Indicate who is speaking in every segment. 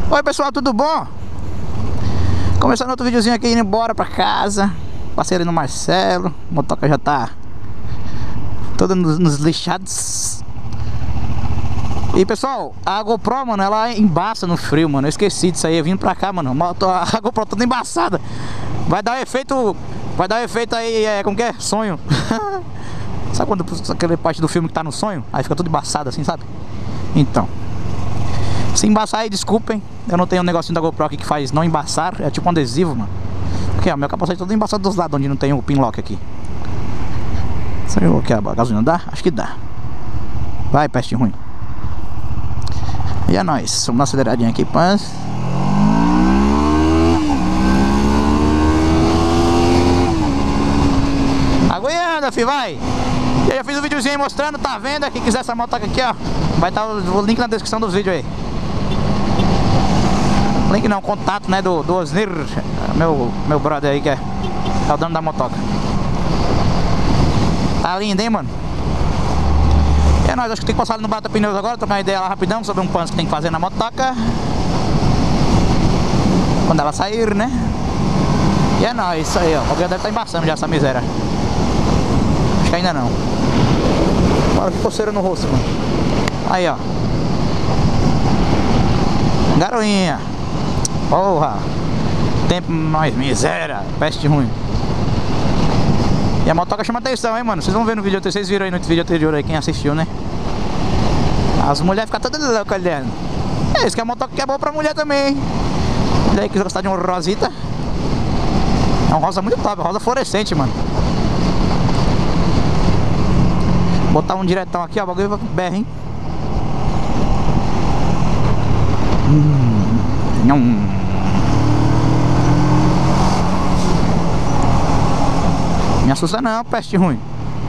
Speaker 1: Oi pessoal, tudo bom? Começando outro videozinho aqui, indo embora pra casa. Passei ali no Marcelo. O motoca já tá todo nos lixados. E pessoal, a GoPro, mano, ela embaça no frio, mano. Eu esqueci disso aí, eu vim pra cá, mano. A GoPro toda embaçada. Vai dar um efeito aí, como que é? Sonho. Sabe quando aquela parte do filme que tá no sonho? Aí fica tudo embaçado assim, sabe? Então, se embaçar aí, desculpem. Eu não tenho um negocinho da GoPro aqui que faz não embaçar. É tipo um adesivo, mano. Aqui, ó, meu capacete todo embaçado dos lados, onde não tem o pinlock aqui. Será que a gasolina dá? Acho que dá. Vai, peste ruim. E é nóis. Vamos dar uma aceleradinha aqui, paz. Aguenta, fi, vai. Eu já fiz um videozinho aí mostrando, tá vendo? Quem quiser essa moto aqui, ó, vai estar o link na descrição dos vídeos aí. Link não, contato, né, do Osnir, meu brother aí, que é o dono da motoca. Tá lindo, hein, mano? E é nóis, acho que tem que passar ali no Bata Pneus agora, trocar uma ideia lá rapidão sobre um pano que tem que fazer na motoca quando ela sair, né? E é nóis, isso aí, ó. O deve estar embaçando já essa miséria. Acho que ainda não. Olha que coceira no rosto, mano. Aí, ó. Garoinha. Porra. Tempo mais miséria. Peste ruim. E a motoca chama atenção, hein, mano. Vocês vão ver no vídeo, vocês viram aí no vídeo anterior aí, quem assistiu, né? As mulheres ficam todas loucas olhando. É isso que a motoca que é boa pra mulher também, hein? Mulher aí que gostar de um rosita. É um rosa muito top, rosa fluorescente, mano. Botar um diretão aqui, ó, o bagulho vai berra, hein? Não. Me assusta não, peste ruim.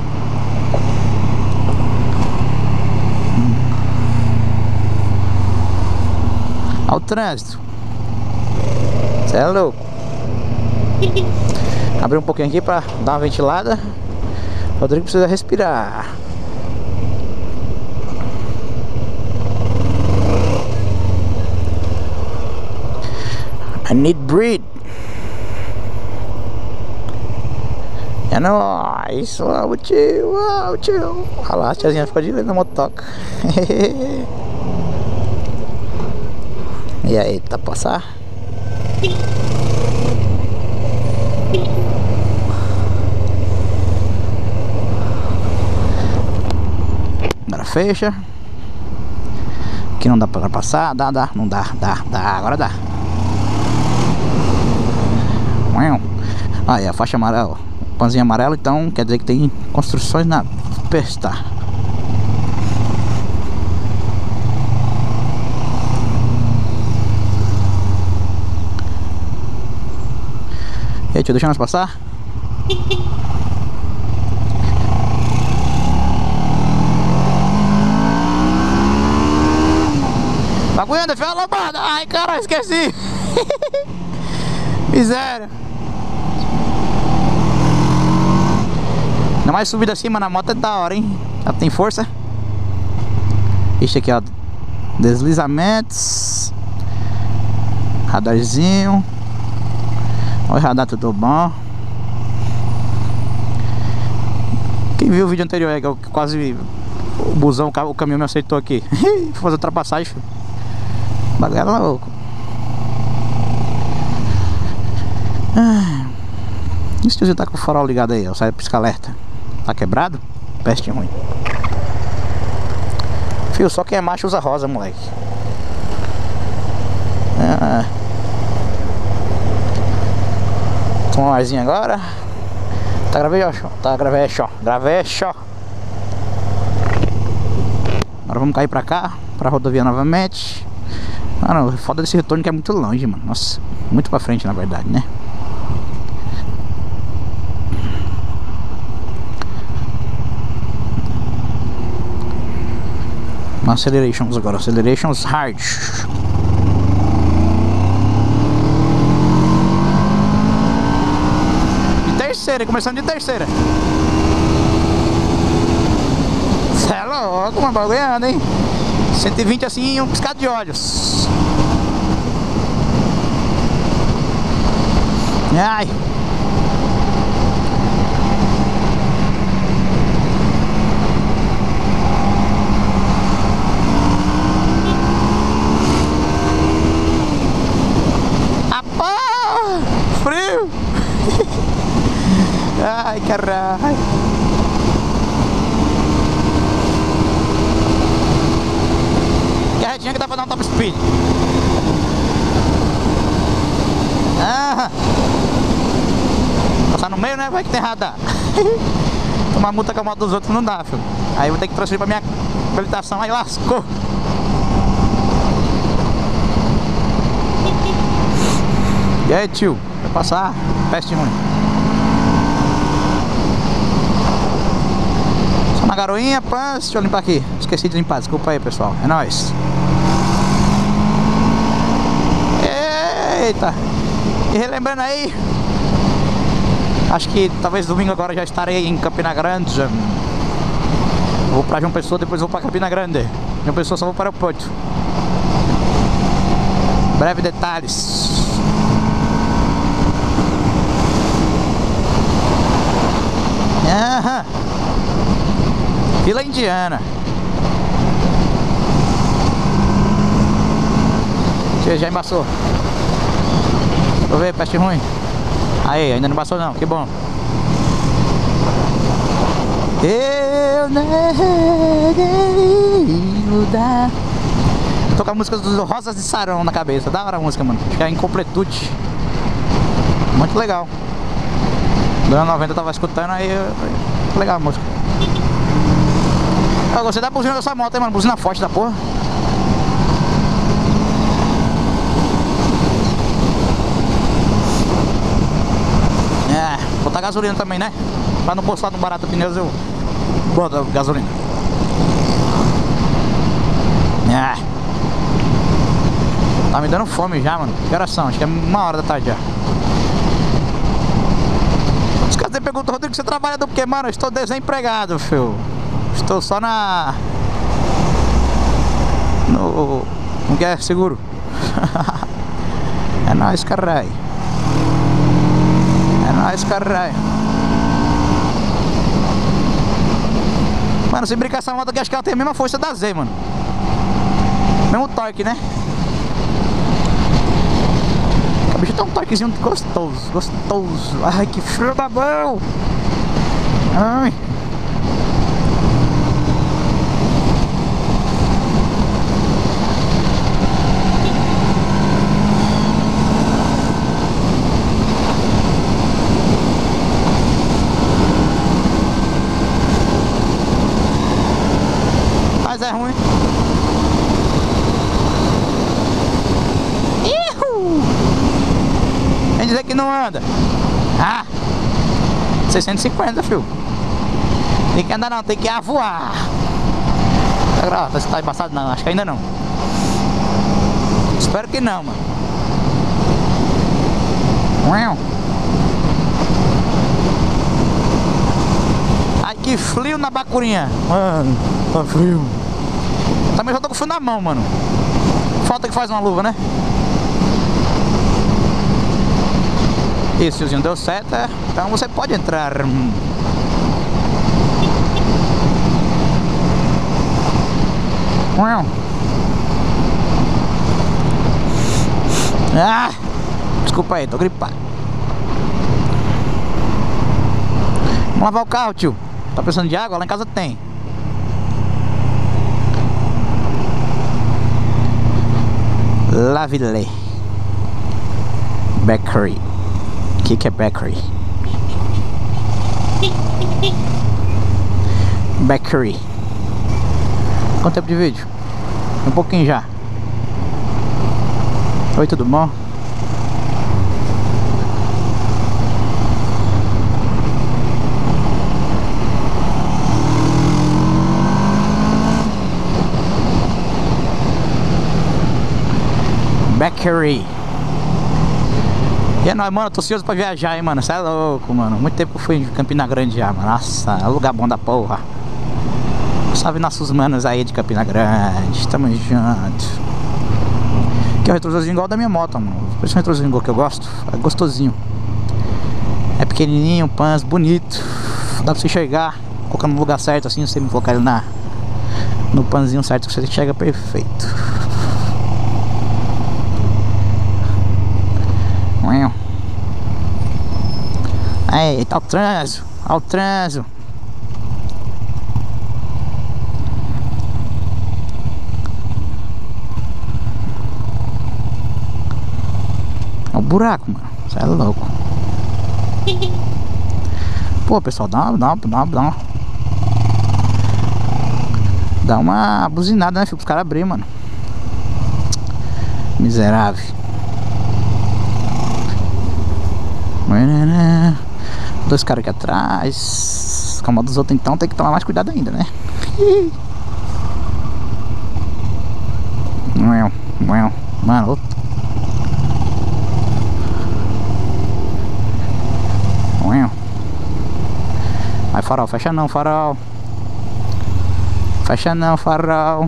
Speaker 1: Olha o trânsito. Você é louco. Abrir um pouquinho aqui pra dar uma ventilada. O Rodrigo precisa respirar. I need breathe. É nóis. Uau, tio, uau, tio. Olha lá, a tiazinha ficou de olho na motoca. E aí, tá pra passar? Agora fecha. Aqui não dá pra passar. Dá, não dá, agora dá. Aí a faixa amarela, o pãozinho amarelo, então quer dizer que tem construções na pista. E aí, tio, deixa nós passar? Bagulhando, filho, a lombada. Ai, caralho, esqueci. Miséria. Ainda mais subida assim, mano, a moto é da hora, hein? Ela tem força. Este aqui, ó, deslizamentos. Radarzinho. Olha o radar, tudo bom. Quem viu o vídeo anterior aí, que eu quase o busão, o caminhão me aceitou aqui. Fui fazer ultrapassagem, filho. O bagulho era louco. Esse tiozinho tá com o farol ligado aí, ó, sai pisca-alerta. Tá quebrado? Peste ruim. Fio, só quem é macho usa rosa, moleque. Toma um arzinho agora. Tá gravecho. Agora vamos cair pra cá, pra rodovia novamente. Mano, foda desse retorno que é muito longe, mano. Nossa, muito pra frente na verdade, né? Acelerations agora, acelerations hard. De terceira, começando de terceira. Cê é louco, uma bagulhada, hein? 120 assim, um piscado de olhos. Ai. Frio! Ai, caralho! Que retinha que dá pra dar um top speed. Passar no meio, né? Vai que tem radar. Tomar multa com a moto dos outros não dá, filho. Aí eu vou ter que transferir pra minha habilitação, aí lascou. E aí, tio? Vai passar? Peste ruim. Só na garoinha, pã. Deixa eu limpar aqui. Esqueci de limpar, desculpa aí, pessoal. É nóis. Eita! E relembrando aí, acho que talvez domingo agora já estarei em Campina Grande. Vou pra João Pessoa, depois vou pra Campina Grande. João Pessoa só vou para o aeroporto. Breve detalhes. Aham. Vila Indiana. Já embaçou. Deixa eu ver, peste ruim. Aí, ainda não embaçou não, que bom. Eu neguei mudar. Tô com a música dos Rosas de Sarão na cabeça. Da hora a música, mano. Acho que é Incompletude. Muito legal. No ano 90 eu tava escutando, aí legal a música. Eu gostei da buzina dessa moto, hein, mano. Buzina forte da porra. É, botar gasolina também, né? Pra não postar no barato pneus, eu boto gasolina. É. Tá me dando fome já, mano. Que horas são? Acho que é 1h da tarde já. Os caras perguntam, Rodrigo, você trabalha do quê? Mano, eu estou desempregado, filho. Estou só no que é seguro. É nóis, caralho. É nóis, caralho. Mano, se brincar essa moto aqui, acho que ela tem a mesma força da Z, mano. Mesmo torque, né? A bicha tem um torquezinho gostoso, gostoso. Ai, que frio da mão. Ai. Mas é ruim. Vem dizer que não anda. Ah, 650, filho. Tem que andar não, tem que voar. Você tá embaçado? Não, acho que ainda não. Espero que não, mano. Ai, que frio na bacurinha. Mano, tá frio. Também já tô com frio na mão, mano. Falta que faz uma luva, né? Esse fiozinho deu certo, então você pode entrar. Ah, desculpa aí, tô gripado. Vamos lavar o carro, tio. Tá precisando de água? Lá em casa tem. Lavile Bakery. O que é bakery? Bakery. Quanto tempo de vídeo? Um pouquinho já. Oi, tudo bom? Bakery. E é nóis, mano, eu tô ansioso pra viajar, hein, mano. Você é louco, mano. Muito tempo que eu fui em Campina Grande já, mano. Nossa, é um lugar bom da porra. Salve nossos manos aí de Campina Grande. Tamo junto. Aqui é o retrosorzinho igual da minha moto, mano. Esse retrosorzinho igual que eu gosto. É gostosinho. Pequenininho, pans, bonito. Dá pra você enxergar, colocando no lugar certo assim, você me colocar ele no panzinho certo, você enxerga perfeito. Aí, tá o trânsito, olha o trânsito. É um buraco, mano. Você é louco. Pô, pessoal, dá uma buzinada, né, filho? Os caras abrir, mano. Miserável. Dois caras aqui atrás. Com a mão dos outros, então tem que tomar mais cuidado ainda, né? Mano, outro. Vai, farol, fecha não, farol. Fecha não, farol.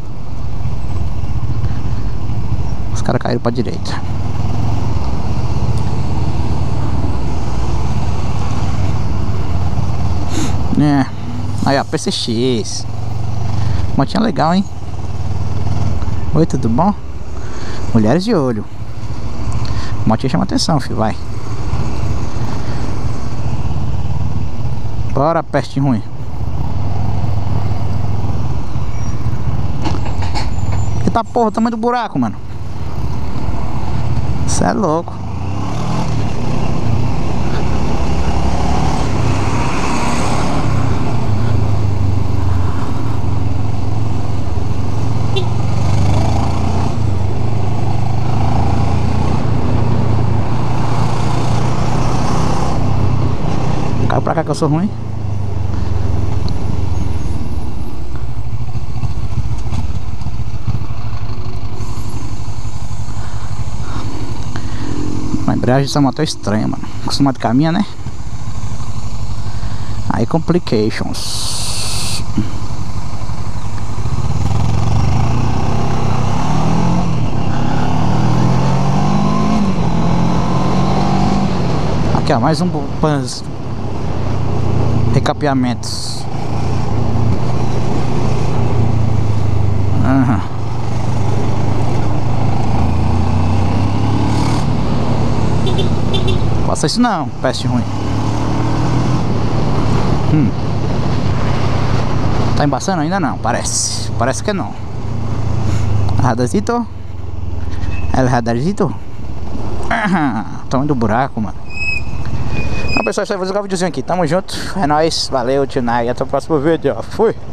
Speaker 1: Os caras caíram pra direita. É. Aí, ó, PCX. Motinha legal, hein? Oi, tudo bom? Mulheres de olho. Motinha chama atenção, filho, vai. Bora, peste ruim. Eita porra, o tamanho do buraco, mano. Cê é louco. Caiu pra cá que eu sou ruim. A embreagem dessa moto é estranha, mano. Acostumado com a minha, né? Aí complications. Aqui, ó, mais um recapeamentos. Faça isso não, peste ruim. Tá embaçando ainda não, parece. Parece que não. Radarzito. El radarzito. Tamanho do buraco, mano. Então, pessoal, isso aí, vou jogar o videozinho aqui. Tamo junto. É nóis. Valeu, tchau. E até o próximo vídeo. Fui.